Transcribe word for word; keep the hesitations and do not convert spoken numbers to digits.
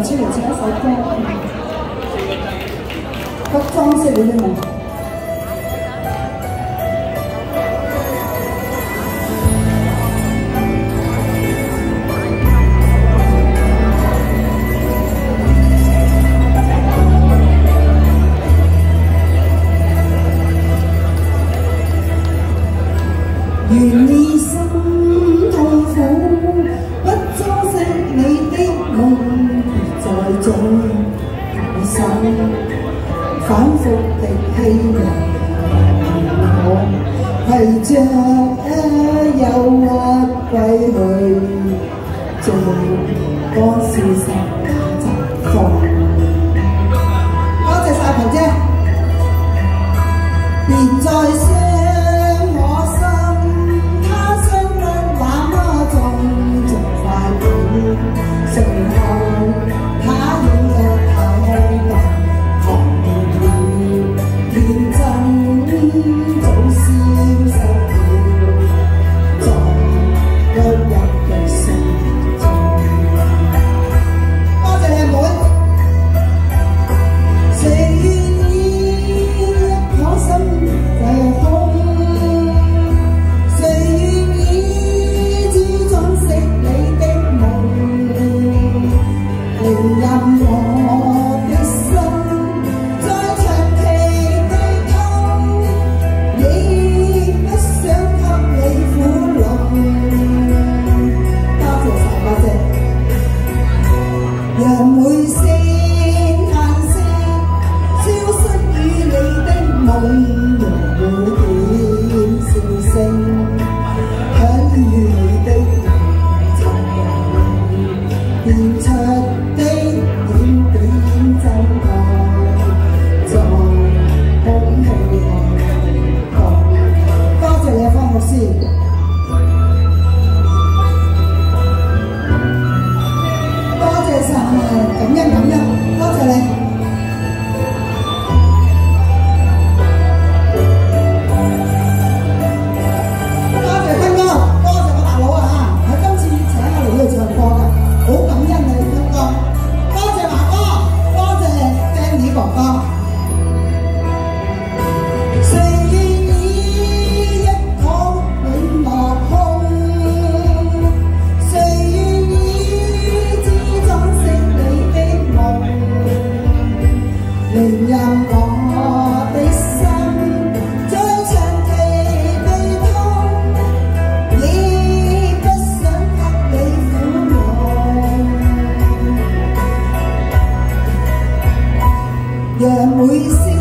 出嚟唱一首歌，不裝飾你的夢。願你心痛苦，不裝飾你的夢，在種內心反覆的希望。我攜着憂鬱歸去，做幹事實疾風。多謝晒彭姐，別再說。 讓每聲嘆息消失於你的夢，讓每點笑聲響於你的眼睛，變出的點點真愛，在空氣內降。多謝你，方牧師。 感恩感恩，多謝你。多謝坤哥，多謝我大佬啊！喺今次請我嚟呢度唱歌㗎，好感恩你坤哥。多謝華哥，多謝 Danny 哥哥。誰願以一曲永落空？誰願以知終識？ 令任我的心再長期對痛，亦不想給你苦惱。讓每聲